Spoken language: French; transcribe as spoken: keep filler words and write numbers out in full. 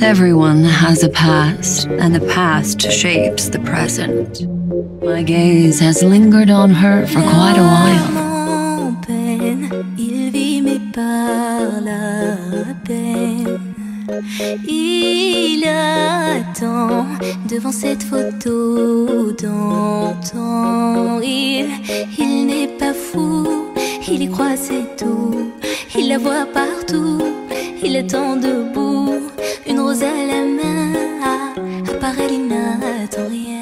Everyone has a past, and the past shapes the present. My gaze has lingered on her for quite a while. En peine, il vit mais par la peine. Il attend devant cette photo d'antan. Il, il n'est pas fou, il y croit c'est tout. Il la voit partout, il attend debout. Une rose à la main, à part elle il n'attend rien.